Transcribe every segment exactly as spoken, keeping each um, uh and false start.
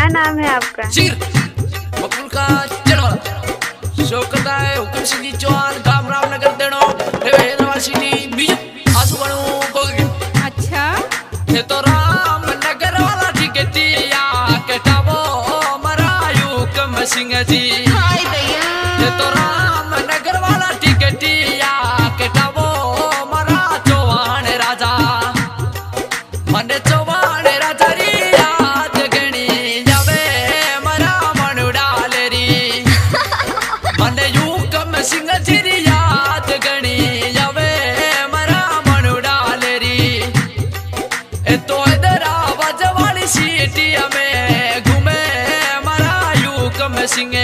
क्या नाम है आपका? सिर मकबूल का चढ़वा शौकत है हुक्म सिंह जी चौहान गांव रामनगर देनो यूनिवर्सिटी बीजू आसू बनू कोगे। अच्छा ये तो रामनगर वाला टिकटिया कटावो मरायू हुक्म सिंह जी। हाय भैया ये तो रामनगर वाला टिकटिया कटावो मरा चौहान राजा मने चौहान राजा री याद गणी जावे मरा मनुड़ा लेरी मने हुक्म सिंह जी री याद गणी जावे मरा मनुड़ा लेरी। ए तो हैदराबाद वाली सिटी में घूमे मरा हुक्म सिंह।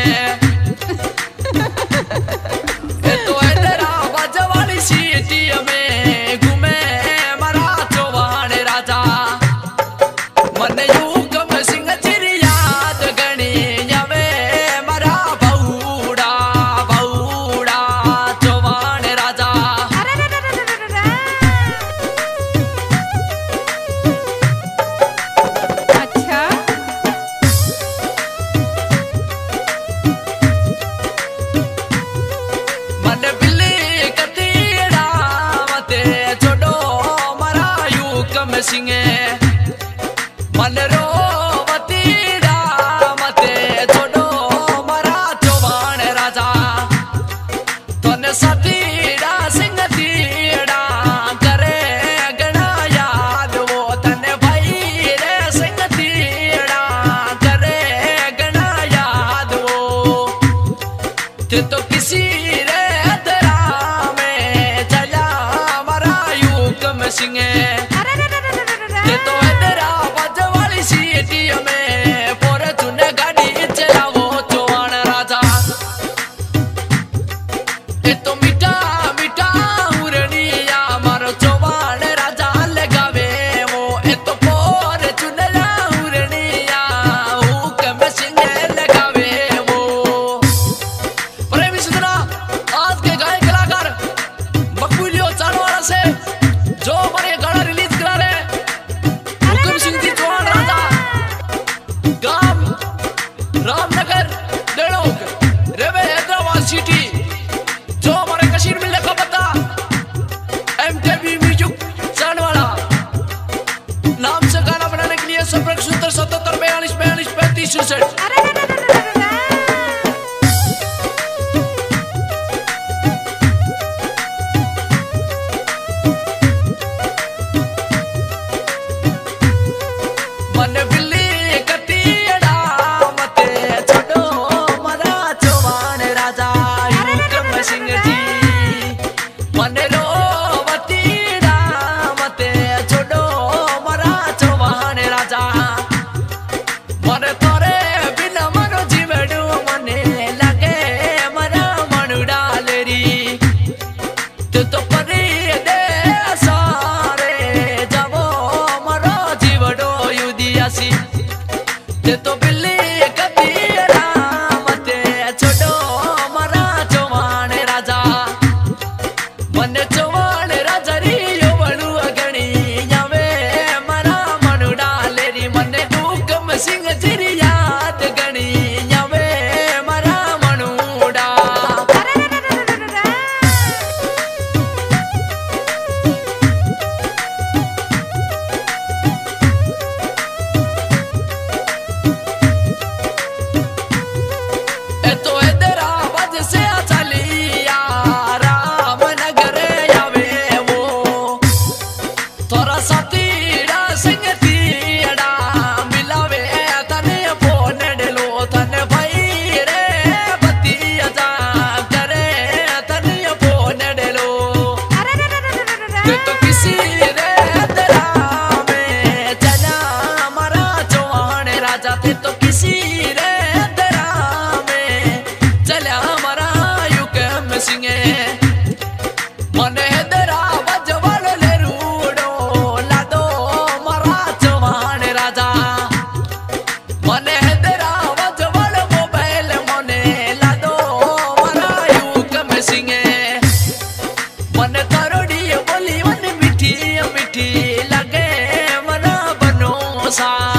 ए तो हैदराबाद वाली सिटी में घूमे मरा चौहान राजा मने हुक्म सिंह जी री याद गणी जावे मरा बहुड़ा बहुड़ा चौहान राजा। अच्छा मने बिल्ली कतीड़ा मते छोड़ो मरा हुक्म सिंह मने रो बतीड़ा मते छोड़ो मरा चौहान राजा तने सतीड़ा सिंह तीड़ा करे गणा याद वो तने भाई रे सिंह तीड़ा करे गणा याद वो ते तो किसी रे दरा में चला मरा हुक्म सिंह। ते तो हैदराबाद वाली सिटी में पोरे तूने गाड़ी चलावो चौहान राजा। ए तो मीठा मीठा उरनिया मारो चौहान राजा लगावे वो ए तो पोरे तूने उरनिया हुक्म सिंह लगावे वो। प्रेमी सुधरा आज के गायक कलाकार मकबूलियो चानवाड़ा से जो हमारे गाना रिलीज करा रहे हुक्म सिंह जी चौहान राजा गांव रामनगर देड़ोक रेवे हैदराबाद सिटी जो हमारे कशीर मिलने का पता एम के बी म्यूजिक चानवाड़ा नाम से गाना बनाने के लिए संपर्क सूत्र सतहत्तर बयालीस बयालीस पैंतीस चौसठ। मन बिल्ली कतीड़ा मते छोड़ो मरा चौहान राजा हुक्म सिंह जी मन रो बतीड़ा मते छोड़ो मरा चौहान राजा मन तोरे बिना मनो जीवड़ू मने लगे मरा मनुड़ा लेरी। ते तो परी दे सारे जावो मरो जीवड़ो युदियासी। ते तो बिल्ली कतीड़ा मते छोड़ो मरा चौहान राजा मने चौहान राजा री योवड़ू गणी जावे मरा मनुड़ा लेरी मने हुक्म सिंह जी री याद गणी जावे मरा मनुड़ा। ए तो हैदराबाद से चलिया रामनगर आवे वो तोरा सतीड़ा सिंह तीड़ा मिलावे तने फोन डेलो तने भाई रे बतिया जा करे तने फोन डेलो। ते तो किसी रे दरा में चला मरा चौहान राजा ते तो किसी रे दरा में चला मरा हुक्म सिंह। मने हैदराबाद वालो ले रूड़ो लादो मरा चौहान राजा मने हैदराबाद वालो मोबाइल मने लादो मरा हुक्म सिंह। मने करोड़ी बोली मन मीठी मीठी लगे मना बनो सा